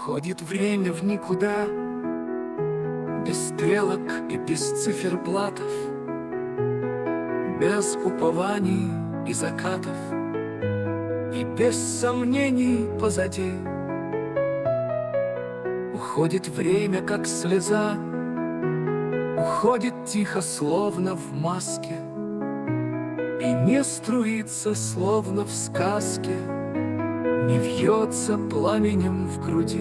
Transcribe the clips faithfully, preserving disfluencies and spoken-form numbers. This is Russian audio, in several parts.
Уходит время в никуда, без стрелок и без циферблатов, без упований и закатов, и без сомнений позади. Уходит время, как слеза, уходит тихо, словно в маске, и не струится, словно в сказке, не вьется пламенем в груди.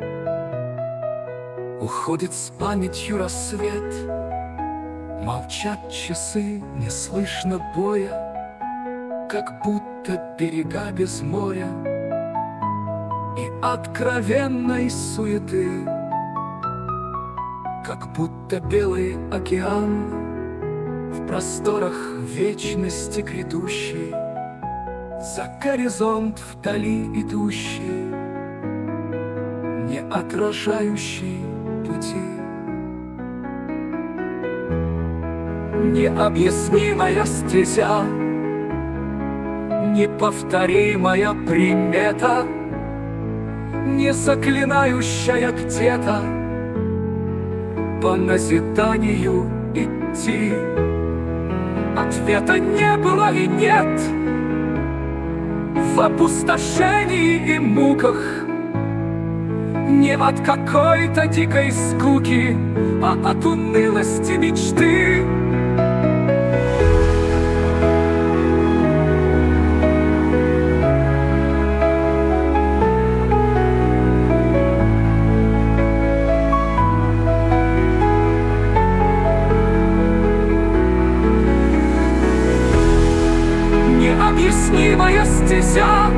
Уходит с памятью рассвет, молчат часы, не слышно боя, как будто берега без моря и откровенной суеты, как будто белый океан в просторах вечности грядущей, за горизонт вдали идущий, не отражающий пути. Необъяснимая стезя, неповторимая примета, не заклинающая где-то по назиданию идти. Ответа не было и нет в опустошении и муках, не от какой-то дикой скуки, а от унылости мечты. Необъяснимая стезя,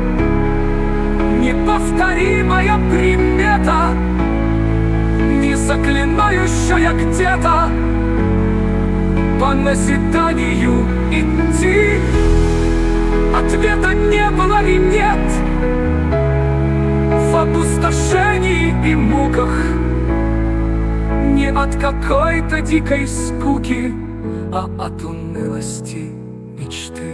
неповторимая примета, не заклинающая где-то по назиданию идти. Ответа не было и нет в опустошении и муках, не от какой-то дикой скуки, а от унылости мечты.